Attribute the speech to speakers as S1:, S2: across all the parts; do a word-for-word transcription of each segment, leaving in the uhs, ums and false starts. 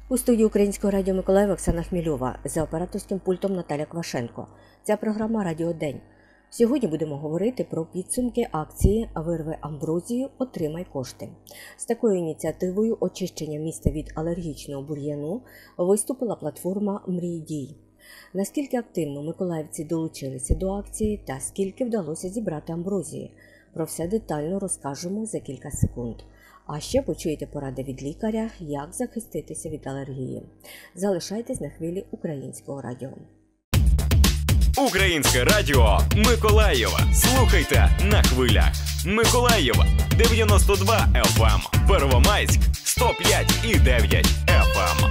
S1: У студії Українського радіо Миколаїв Оксана Хмільова, за операторським пультом Наталя Квашенко. Ця програма «Радіо День». Сьогодні будемо говорити про підсумки акції «Вирви амброзію, отримай кошти». З такою ініціативою очищення міста від алергічного бур'яну виступила платформа «Мрій дій». Наскільки активно миколаївці долучилися до акції та скільки вдалося зібрати амброзії? Про все детально розкажемо за кілька секунд. А ще почуєте поради від лікаря, як захиститися від алергії. Залишайтесь на хвилі Українського радіо.
S2: Українське радіо Миколаєва. Слухайте на хвилях. Миколаєва дев'яносто два еф ем, Первомайськ сто п'ять і дев'ять еф ем.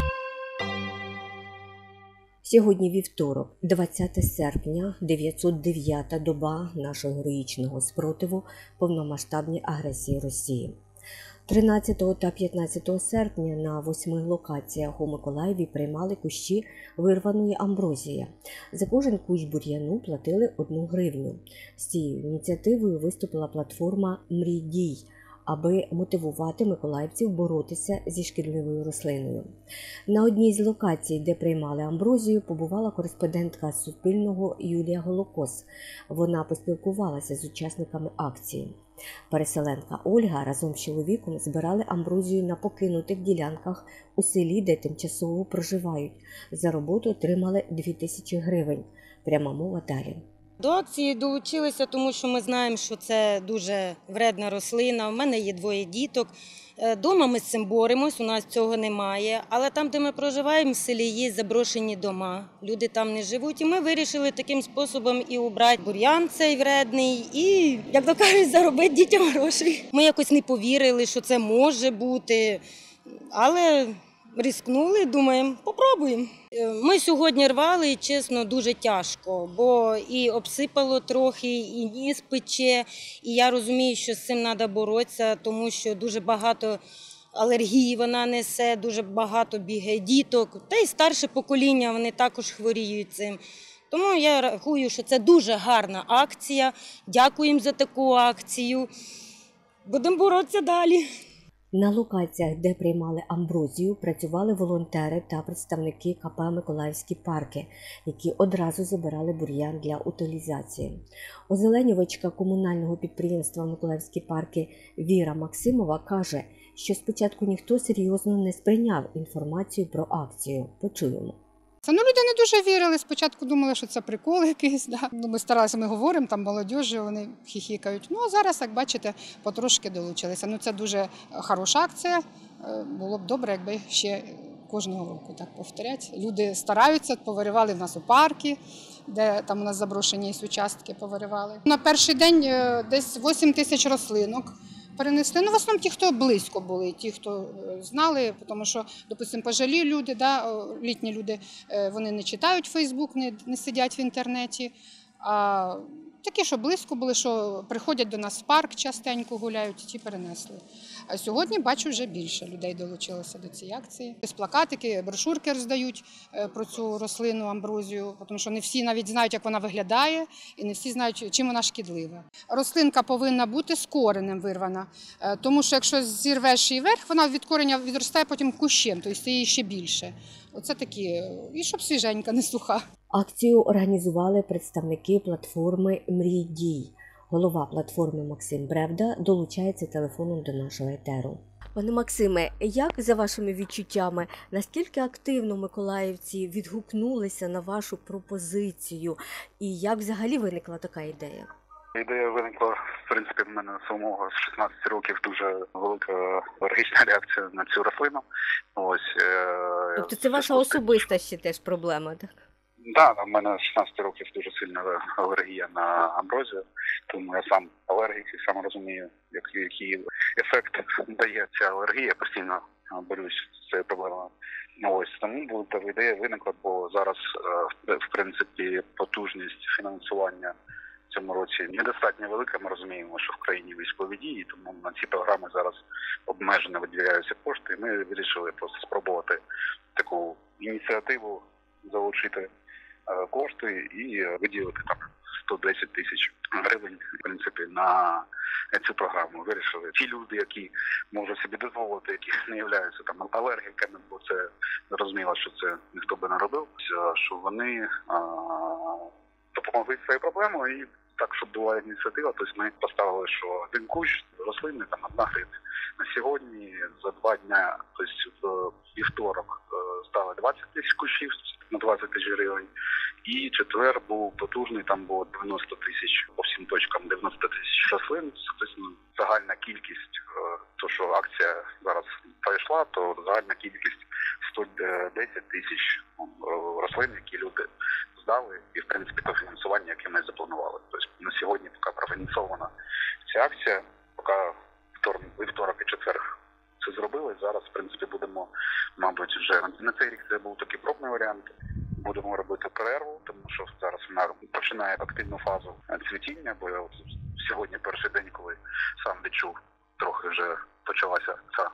S1: Сьогодні вівторок, двадцяте серпня, дев'ятсот дев'ята доба нашого героїчного спротиву повномасштабній агресії Росії. тринадцятого та п'ятнадцятого серпня на восьми локаціях у Миколаєві приймали кущі вирваної амброзії. За кожен кущ бур'яну платили одну гривню. З цією ініціативою виступила платформа «Мрій дій», аби мотивувати миколаївців боротися зі шкідливою рослиною. На одній з локацій, де приймали амброзію, побувала кореспондентка Суспільного Юлія Голокос. Вона поспілкувалася з учасниками акції. Переселенка Ольга разом з чоловіком збирали амброзію на покинутих ділянках у селі, де тимчасово проживають. За роботу отримали дві тисячі гривень. Пряма мова далі.
S3: До акції долучилися, тому що ми знаємо, що це дуже вредна рослина. У мене є двоє діток. Дома ми з цим боремось, у нас цього немає. Але там, де ми проживаємо, в селі є заброшені дома. Люди там не живуть. І ми вирішили таким способом і убрати бур'ян цей вредний, і, як то кажуть, заробити дітям гроші. Ми якось не повірили, що це може бути, але ризикнули, думаємо, попробуємо. Ми сьогодні рвали, і, чесно, дуже тяжко, бо і обсипало трохи, і ніс пече, і я розумію, що з цим треба боротися, тому що дуже багато алергії вона несе, дуже багато бігає діток, та й старше покоління, вони також хворіють цим. Тому я рахую, що це дуже гарна акція, дякуємо за таку акцію, будемо боротися далі.
S1: На локаціях, де приймали амброзію, працювали волонтери та представники ка пе «Миколаївські парки», які одразу забирали бур'ян для утилізації. Озеленювачка комунального підприємства «Миколаївські парки» Віра Максимова каже, що спочатку ніхто серйозно не сприйняв інформацію про акцію. Почуємо.
S4: Ну, люди не дуже вірили, спочатку думали, що це прикол якийсь. Да. Ну, ми старалися, ми говоримо, там молодіжі, вони хіхікають. Ну, а зараз, як бачите, потрошки долучилися. Ну, це дуже хороша акція. Було б добре, якби ще кожного року так повторять. Люди стараються, повиривали в нас у парки, де там у нас заброшені участки повиривали. На перший день десь вісім тисяч рослинок перенесли. Ну, в основному ті, хто близько були, ті, хто знали, тому що, допустимо, пожилі люди, да, літні люди, вони не читають Фейсбук, не, не сидять в інтернеті. А такі, що близько були, що приходять до нас в парк, частенько гуляють, ті перенесли. А сьогодні, бачу, вже більше людей долучилося до цієї акції. З плакатики, брошурки роздають про цю рослину амброзію, тому що не всі навіть знають, як вона виглядає, і не всі знають, чим вона шкідлива. Рослинка повинна бути з коренем вирвана, тому що якщо зірвеш її вверх, вона від кореня відростає потім кущем, тобто її ще більше. Оце такі, і щоб свіженька, не суха.
S1: Акцію організували представники платформи «Мрій дій». Голова платформи Максим Бревда долучається телефоном до нашого етеру. Пане Максиме, як за вашими відчуттями, наскільки активно миколаївці відгукнулися на вашу пропозицію і як взагалі виникла така ідея?
S5: Ідея виникла, в принципі, в мене самого з шістнадцяти років дуже велика алергічна реакція на цю рослину. Ось.
S1: Тобто це ваша особиста ще теж проблема, так?
S5: Так, да, в мене з шістнадцяти років дуже сильна алергія на амброзію, тому я сам алергік і сам розумію, який ефект дає ця алергія. Я постійно борюсь з цією проблемою. Ось, тому та ідея виникла, бо зараз, в принципі, потужність фінансування в цьому році недостатньо велика. Ми розуміємо, що в країні військові дії, тому на ці програми зараз обмежено виділяються кошти. Ми вирішили просто спробувати таку ініціативу, залучити кошти і виділити там сто десять тисяч гривень, в принципі, на цю програму. Вирішили ті люди, які можуть собі дозволити, які не являються там алергіками, бо це зрозуміло, що це ніхто би не робив, що вони а, допомогли з цією проблемою. І так, щоб була ініціатива, тобто ми поставили, що один кущ рослини там одна гривня. На сьогодні за два дня, тобто в вівторок стали двадцять тисяч кущів на двадцять тисяч гривень. І четвер був потужний, там було дев'яносто тисяч, по всім точкам дев'яносто тисяч рослин. Тобто загальна кількість, то що акція зараз пройшла, то загальна кількість сто десять тисяч рослин, які люди здали, і в принципі то фінансування, яке ми запланували. Тобто на сьогодні поки профінансована ця акція, поки вівторок, вівторок і четвер це зробили. Зараз, в принципі, будемо, мабуть, вже на цей рік це був такий пробний варіант. Будемо робити перерву, тому що зараз вона починає активну фазу цвітіння, бо я от сьогодні перший день, коли сам відчув, трохи вже почалася ця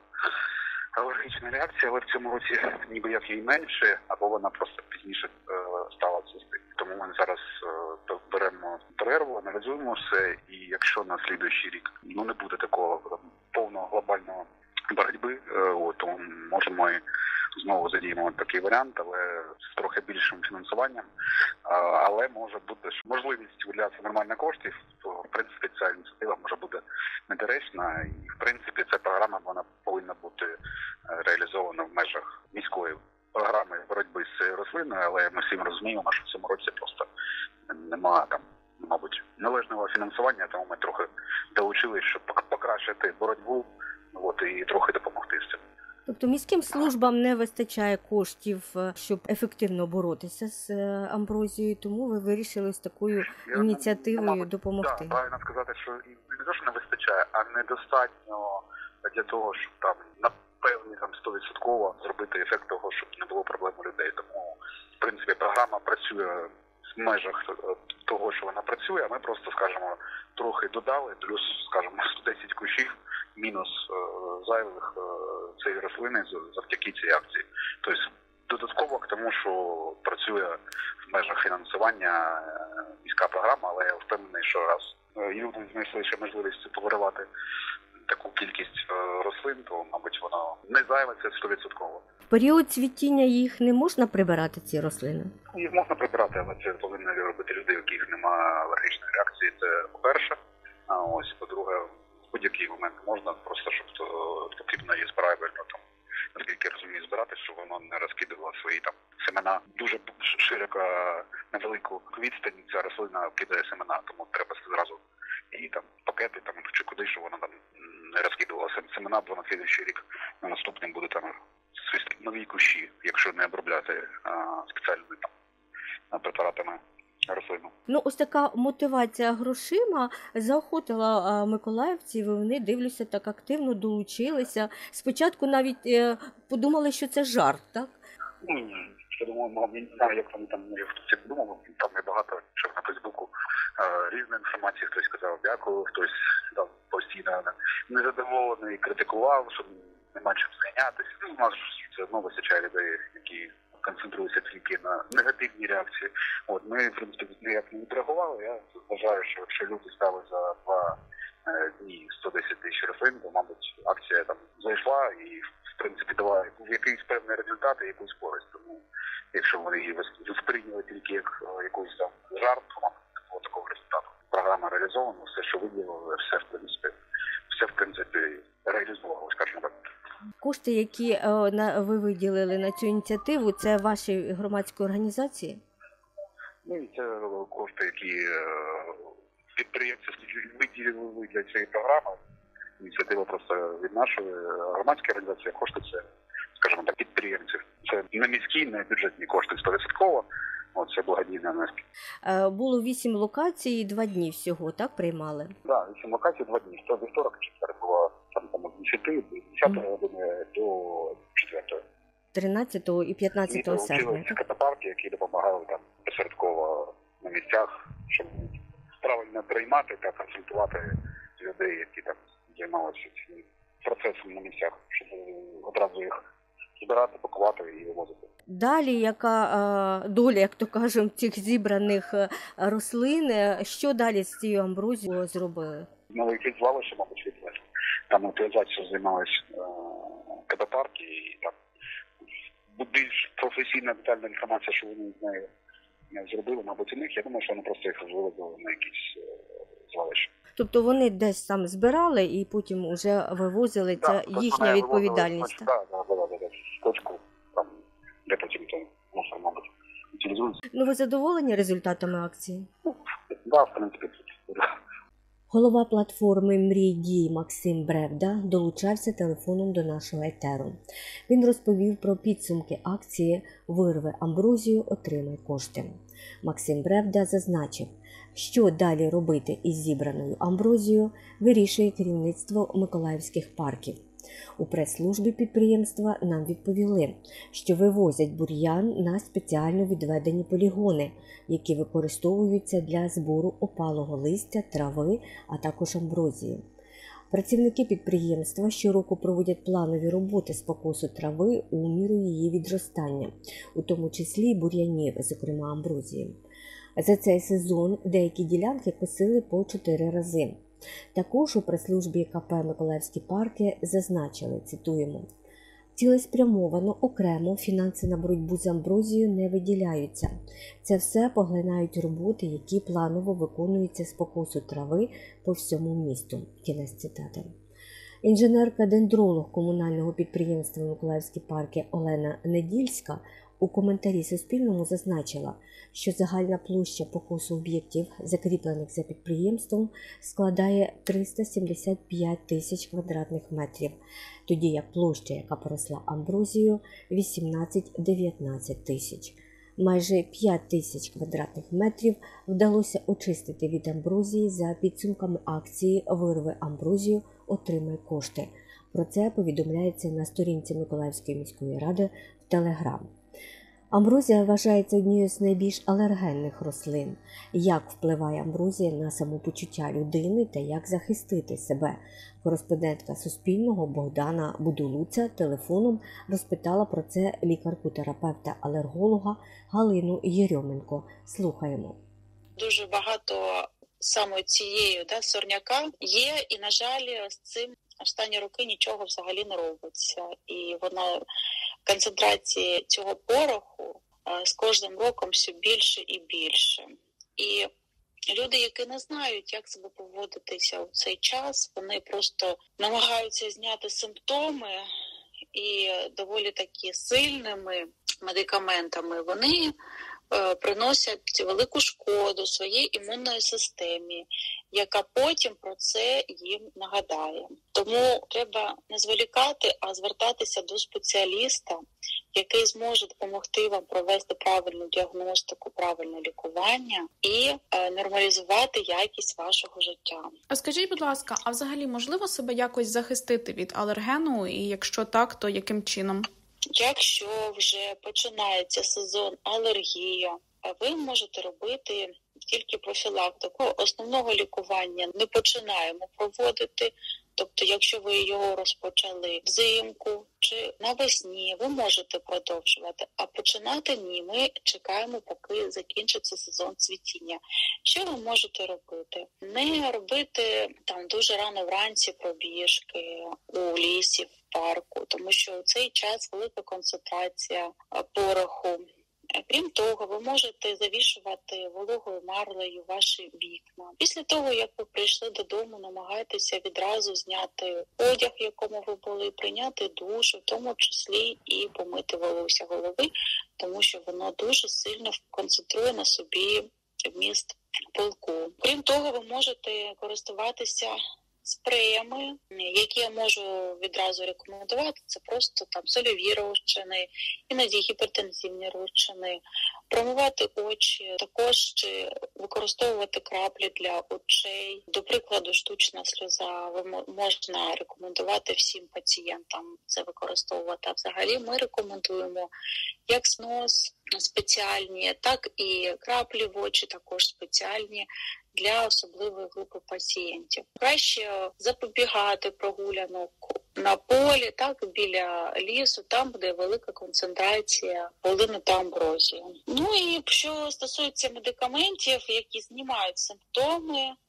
S5: алергічна реакція, але в цьому році ніби як її менше, або вона просто пізніше е, стала цвісти. Тому ми зараз е, беремо перерву, аналізуємо все, і якщо на слідуючий рік ну не буде такого там, повного глобального боротьби, е, о, то можемо і знову задіємо такий варіант, але з трохи більшим фінансуванням. А, але може бути можливість виділятися нормально коштів, то в принципі ця ініціатива може бути недоречна. І в принципі ця програма вона повинна бути реалізована в межах міської програми боротьби з цією рослиною, але ми всім розуміємо, що в цьому році просто немає там, мабуть, належного фінансування, тому ми трохи долучились, щоб покращити боротьбу, от, і трохи допомогти з цим.
S1: Тобто міським службам не вистачає коштів, щоб ефективно боротися з амброзією, тому ви вирішили з такою ініціативою
S5: ну,
S1: допомогти.
S5: Так, правильно сказати, що не те, що не вистачає, а недостатньо для того, щоб там на певні там сто відсотків зробити ефект того, щоб не було проблем у людей. Тому, в принципі, програма працює в межах того, що вона працює, а ми просто, скажімо, трохи додали, плюс, скажімо, сто десять кущів, мінус е, зайвих е, цієї рослини завдяки цій акції. Тобто додатково к тому, що працює в межах фінансування е, міська програма, але я впевнений, що раз е, люди знайшли ще можливість повиривати таку кількість е, рослин, то, мабуть, воно не зайве, це сто відсотків.
S1: В період цвітіння їх не можна прибирати, ці рослини?
S5: Їх можна прибирати, але це повинні робити люди, у яких немає алергічної реакції, це по-перше. А ось, по-друге, в будь-який момент можна, просто щоб то, потрібно її правильно, там, наскільки я розумію, збирати, щоб воно не розкидувало свої там семена. Дуже широко, на велику відстань ця рослина кидає семена, тому треба зразу її там пакети там, чи куди, щоб воно там не розкидувало семена, бо на слідуючий рік на наступним буде там свисти нові кущі, якщо не обробляти а, спеціальними там препаратами рослину.
S1: Ну, ось така мотивація грошима заохотила а, миколаївців, і вони, дивлюся, так активно долучилися. Спочатку навіть е, подумали, що це жарт, так?
S5: Ні, я думаю, я не знаю, як вони там, хто це думав, там є багато, що на Фейсбуку е, різна інформація, хтось сказав дякую, хтось там постійно незадоволений, критикував, що нема чим зайнятися. Ну, у нас це одно вистачає людей, які концентруються тільки на негативні реакції. От, ми, в принципі, ніяк не відреагували. Я вважаю, що якщо люди стали за два е, дні сто десять тисяч рослин, то, мабуть, акція там зайшла і, в принципі, дала якийсь певний результат і якусь користь. Тому, якщо вони її сприйняли тільки як якийсь там жарт, то, мабуть, не було такого результату. Програма реалізована, все, що виділили, все, в принципі, все, в принципі, реалізовували, скажімо так.
S1: Кошти, які е, на, ви виділили на цю ініціативу, це ваші громадські організації?
S5: Ну, і це кошти, які е, підприємці виділили для цієї програми. Ініціатива просто від нашої громадської організації, кошти це, скажімо так, підприємців. Це не міські, не бюджетні кошти сто відсотків. От, це благодійна внески.
S1: Е, було вісім локацій і два дні всього, так, приймали?
S5: Так, да, вісім локацій, два дні. То вівторок, четвер було там, там, чотири, з десятої години до четвертої.
S1: тринадцятого і п'ятнадцятого серпня.
S5: І катапарки, які допомагали там посередково на місцях, щоб правильно приймати та консультувати людей, які там займалися цим процесом на місцях, щоб одразу їх збирати, пакувати і вивозити.
S1: Далі, яка е, доля, як то кажемо, цих зібраних е, рослин, що далі з цією амброзією зробили?
S5: Новий якесь звалище, мабуть, відвезли. Там утилізацією займалися КП-парки і там більш професійна детальна інформація, що вони з нею зробили, мабуть, у них. Я думаю, що вони просто їх вивезли на якісь звалища.
S1: Тобто вони десь там збирали і потім вже вивозили, це
S5: да,
S1: їхня відповідальність?
S5: Так, так, так, так, в точку, там, де потім той мусор, мабуть, утилізується.
S1: Ну, ви задоволені результатами акції?
S5: Так, да, в принципі, так.
S1: Голова платформи «Мрій дій» Максим Бревда долучався телефоном до нашого етеру. Він розповів про підсумки акції «Вирви амброзію, отримай кошти». Максим Бревда зазначив, що далі робити із зібраною амброзією, вирішує керівництво миколаївських парків. У прес-службі підприємства нам відповіли, що вивозять бур'ян на спеціально відведені полігони, які використовуються для збору опалого листя, трави, а також амброзії. Працівники підприємства щороку проводять планові роботи з покосу трави у міру її відростання, у тому числі бур'янів, зокрема амброзії. За цей сезон деякі ділянки косили по чотири рази. Також у прес-службі КП «Миколаївські парки» зазначили, цитуємо, «Цілеспрямовано, окремо фінанси на боротьбу з амброзією не виділяються. Це все поглинають роботи, які планово виконуються з покосу трави по всьому місту». Кінець цитати. Інженерка-дендролог комунального підприємства «Миколаївські парки» Олена Недільська у коментарі Суспільному зазначила, що загальна площа покосу об'єктів, закріплених за підприємством, складає триста сімдесят п'ять тисяч квадратних метрів, тоді як площа, яка поросла амброзією, вісімнадцять-дев'ятнадцять тисяч. Майже п'ять тисяч квадратних метрів вдалося очистити від амброзії за підсумками акції «Вирви амброзію, отримай кошти». Про це повідомляється на сторінці Миколаївської міської ради в Телеграм. Амброзія вважається однією з найбільш алергенних рослин. Як впливає амброзія на самопочуття людини та як захистити себе? Кореспондентка Суспільного Богдана Будулуця телефоном розпитала про це лікарку-терапевта-алерголога Галину Єрьоменко. Слухаємо.
S6: Дуже багато саме цієї да, сорняка є, і, на жаль, з цим останні роки нічого взагалі не робиться. І вона, концентрація цього пороху з кожним роком все більше і більше. І люди, які не знають, як себе поводитися у цей час, вони просто намагаються зняти симптоми і доволі такі сильними медикаментами вони приносять велику шкоду своїй імунної системі, яка потім про це їм нагадає. Тому треба не зволікати, а звертатися до спеціаліста, який зможе допомогти вам провести правильну діагностику, правильне лікування і е, нормалізувати якість вашого життя.
S7: А скажіть, будь ласка, а взагалі можливо себе якось захистити від алергену, і якщо так, то яким чином?
S6: Якщо вже починається сезон алергії, ви можете робити тільки профілактику. Основного лікування не починаємо проводити. Тобто, якщо ви його розпочали взимку чи навесні, ви можете продовжувати, а починати ні. Ми чекаємо, поки закінчиться сезон цвітіння. Що ви можете робити? Не робити там дуже рано вранці пробіжки у лісі, в парку, тому що у цей час велика концентрація пороху. Крім того, ви можете завішувати вологою марлею ваші вікна. Після того, як ви прийшли додому, намагайтеся відразу зняти одяг, в якому ви були, прийняти душ, в тому числі і помити волосся голови, тому що воно дуже сильно концентрує на собі вміст пилку. Крім того, ви можете користуватися спреями, які я можу відразу рекомендувати, це просто там сольові розчини, іноді гіпертензивні розчини, промивати очі, також чи використовувати краплі для очей. До прикладу, штучна сльоза ви можна рекомендувати всім пацієнтам це використовувати. А взагалі ми рекомендуємо як снос спеціальні, так і краплі в очі також спеціальні для особливої групи пацієнтів. Краще запобігати прогулянок на полі, так, біля лісу, там, де велика концентрація полину та амброзії. Ну і що стосується медикаментів, які знімають симптоми,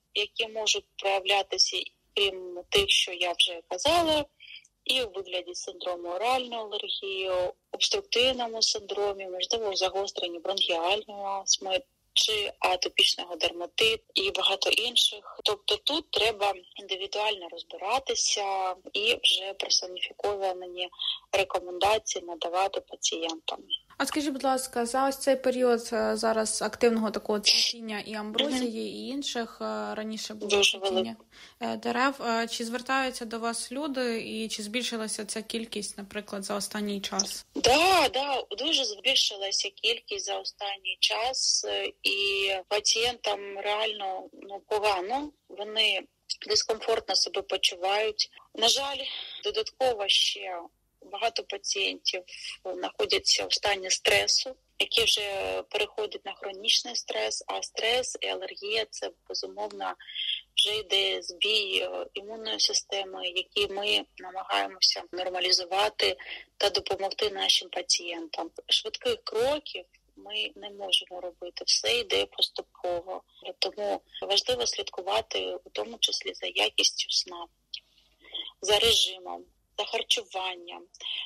S6: які можуть проявлятися, крім тих, що я вже казала, і у вигляді синдрому оральної алергії, обструктивному синдромі, можливо, загостренні бронхіальної астми, чи атопічного дерматиту і багато інших. Тобто тут треба індивідуально розбиратися і вже персоніфіковані рекомендації надавати пацієнтам.
S7: А скажіть, будь ласка, за ось цей період зараз активного такого цвітіння і амброзії, і інших раніше було
S6: Дуже
S7: цвітіння дерев, чи звертаються до вас люди і чи збільшилася ця кількість, наприклад, за останній час?
S6: Да, да, дуже збільшилася кількість за останній час, і пацієнтам реально ну погано, вони дискомфортно себе почувають. На жаль, додатково ще багато пацієнтів знаходяться в стані стресу, які вже переходять на хронічний стрес, а стрес і алергія – це, безумовно, вже йде збій імунної системи, який ми намагаємося нормалізувати та допомогти нашим пацієнтам. Швидких кроків ми не можемо робити, все йде поступово. Тому важливо слідкувати, у тому числі за якістю сна, за режимом, за харчуванням.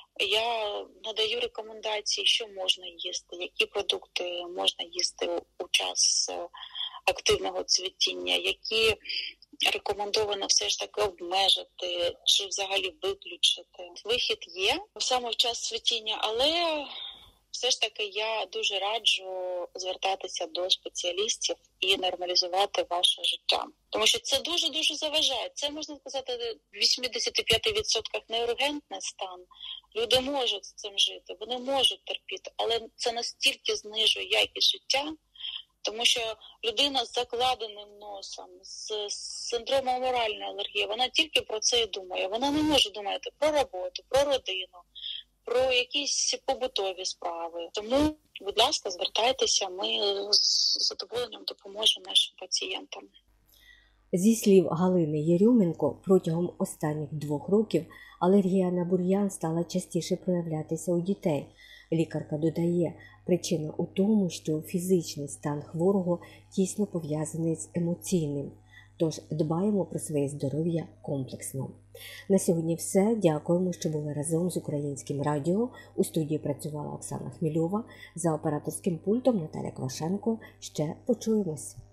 S6: Я надаю рекомендації, що можна їсти, які продукти можна їсти у час активного цвітіння, які рекомендовано все ж таки обмежити чи взагалі виключити. Вихід є саме в час цвітіння, але все ж таки я дуже раджу звертатися до спеціалістів і нормалізувати ваше життя. Тому що це дуже-дуже заважає. Це, можна сказати, в вісімдесят п'ять відсотків неургентний стан. Люди можуть з цим жити, вони можуть терпіти, але це настільки знижує якість життя, тому що людина з закладеним носом, з синдромом оральної алергії, вона тільки про це і думає. Вона не може думати про роботу, про родину, про якісь побутові справи. Тому, будь ласка, звертайтеся, ми з задоволенням допоможемо нашим пацієнтам.
S1: Зі слів Галини Єрьоменко, протягом останніх двох років алергія на бур'ян стала частіше проявлятися у дітей. Лікарка додає, причина у тому, що фізичний стан хворого тісно пов'язаний з емоційним. Тож дбаємо про своє здоров'я комплексно. На сьогодні все. Дякуємо, що були разом з Українським радіо. У студії працювала Оксана Хмільова. За операторським пультом Наталя Квашенко. Ще почуємось.